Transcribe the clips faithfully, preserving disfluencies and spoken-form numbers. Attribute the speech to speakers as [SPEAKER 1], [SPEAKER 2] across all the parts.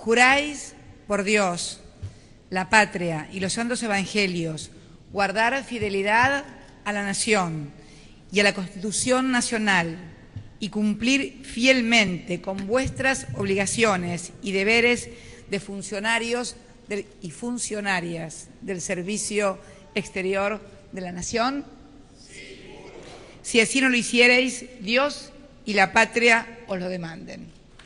[SPEAKER 1] Juráis por Dios, la patria y los santos evangelios guardar fidelidad a la nación y a la Constitución Nacional y cumplir fielmente con vuestras obligaciones y deberes de funcionarios de, y funcionarias del Servicio Exterior de la Nación. Sí. Si así no lo hiciereis, Dios y la patria os lo demanden.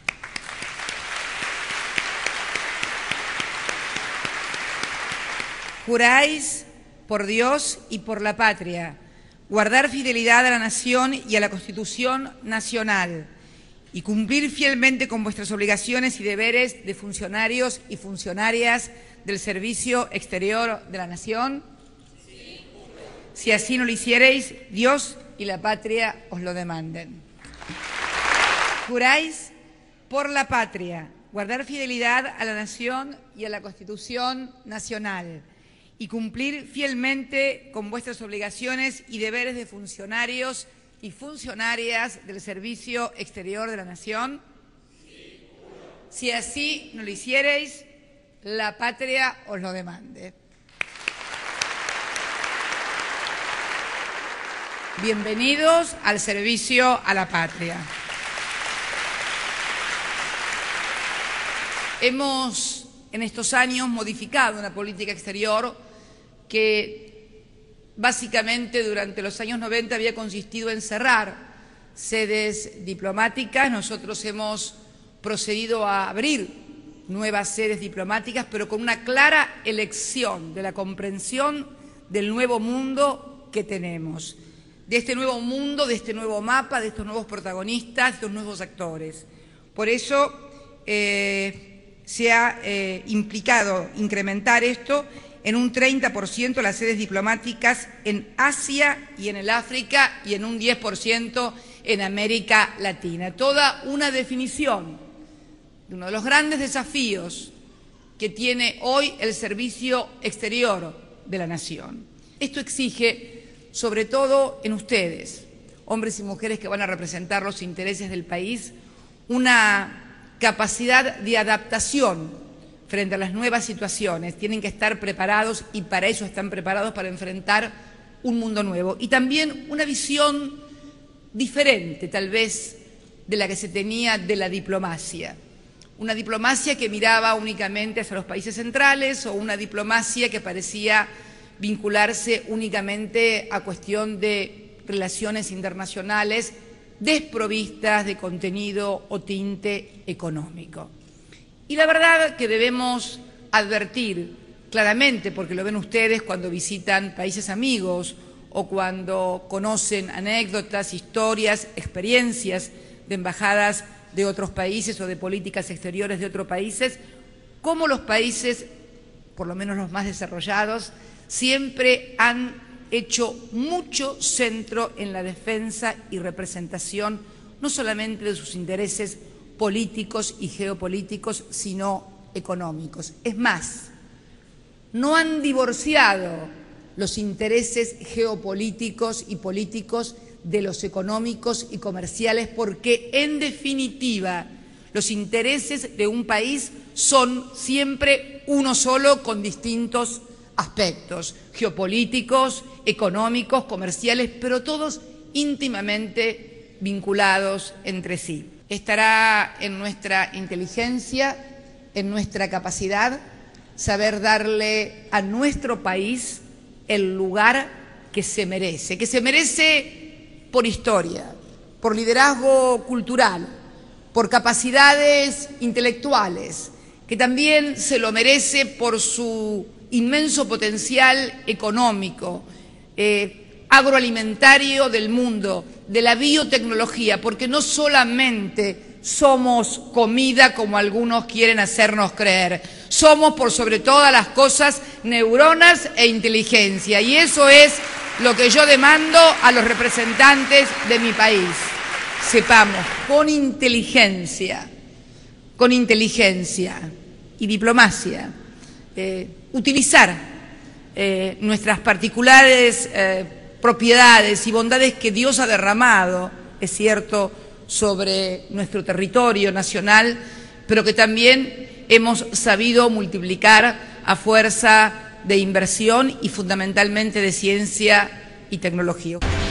[SPEAKER 1] Juráis por Dios y por la patria guardar fidelidad a la nación y a la Constitución Nacional y cumplir fielmente con vuestras obligaciones y deberes de funcionarios y funcionarias del Servicio Exterior de la Nación. Sí. Si así no lo hiciereis, Dios y la patria os lo demanden. Juráis por la patria guardar fidelidad a la nación y a la Constitución Nacional y cumplir fielmente con vuestras obligaciones y deberes de funcionarios y funcionarias del Servicio Exterior de la Nación. Sí. Si así no lo hiciereis, la patria os lo demande. Bienvenidos al servicio a la patria. Hemos en estos años modificado una política exterior que básicamente durante los años noventa había consistido en cerrar sedes diplomáticas. Nosotros hemos procedido a abrir nuevas sedes diplomáticas, pero con una clara elección de la comprensión del nuevo mundo que tenemos, de este nuevo mundo, de este nuevo mapa, de estos nuevos protagonistas, de estos nuevos actores. Por eso eh, se ha eh, implicado incrementar esto en un treinta por ciento las sedes diplomáticas en Asia y en el África y en un diez por ciento en América Latina. Toda una definición de uno de los grandes desafíos que tiene hoy el servicio exterior de la nación. Esto exige, sobre todo en ustedes, hombres y mujeres que van a representar los intereses del país, una capacidad de adaptación frente a las nuevas situaciones. Tienen que estar preparados y para eso están preparados para enfrentar un mundo nuevo. Y también una visión diferente, tal vez, de la que se tenía de la diplomacia. Una diplomacia que miraba únicamente hacia los países centrales o una diplomacia que parecía vincularse únicamente a cuestión de relaciones internacionales desprovistas de contenido o tinte económico. Y la verdad que debemos advertir claramente, porque lo ven ustedes cuando visitan países amigos o cuando conocen anécdotas, historias, experiencias de embajadas de otros países o de políticas exteriores de otros países, cómo los países, por lo menos los más desarrollados, siempre han hecho mucho centro en la defensa y representación no solamente de sus intereses políticos y geopolíticos, sino económicos. Es más, no han divorciado los intereses geopolíticos y políticos de los económicos y comerciales, porque en definitiva los intereses de un país son siempre uno solo con distintos aspectos, geopolíticos, económicos, comerciales, pero todos íntimamente vinculados entre sí. Estará en nuestra inteligencia, en nuestra capacidad, saber darle a nuestro país el lugar que se merece, que se merece por historia, por liderazgo cultural, por capacidades intelectuales, que también se lo merece por su inmenso potencial económico, eh, agroalimentario del mundo, de la biotecnología, porque no solamente somos comida como algunos quieren hacernos creer, somos por sobre todas las cosas neuronas e inteligencia, y eso es lo que yo demando a los representantes de mi país. Sepamos con inteligencia, con inteligencia y diplomacia, eh, utilizar eh, nuestras particulares eh, propiedades y bondades que Dios ha derramado, es cierto, sobre nuestro territorio nacional, pero que también hemos sabido multiplicar a fuerza de inversión y fundamentalmente de ciencia y tecnología.